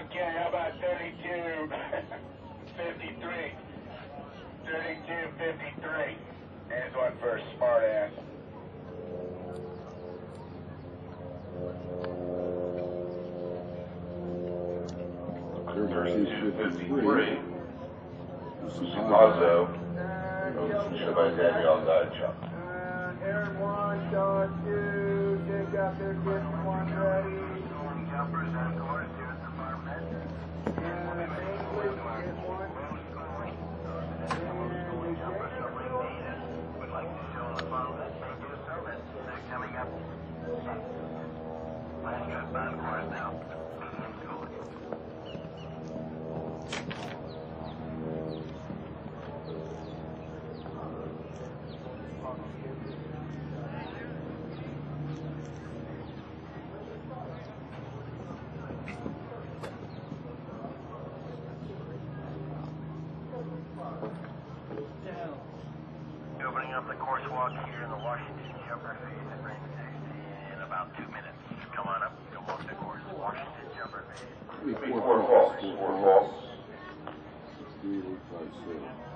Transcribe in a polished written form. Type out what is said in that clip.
Okay, how about 32, 53? 32, 53. There's one for smart ass. TU 53. SI PAZZO. Show by Danielle Diachuk. Aaron 1, Shot 2, Jake out there getting one ready. Jumpers on course here at the farmhead. English get one. Would like to show the farmhead. They do service. They're coming up. Last trip on course now. Medium school. Opening up the course walk here in the Washington jumper phase at range 60 in about 2 minutes. Come on up, go walk the course. Washington jumper phase. 4 false. 4 false. 6857.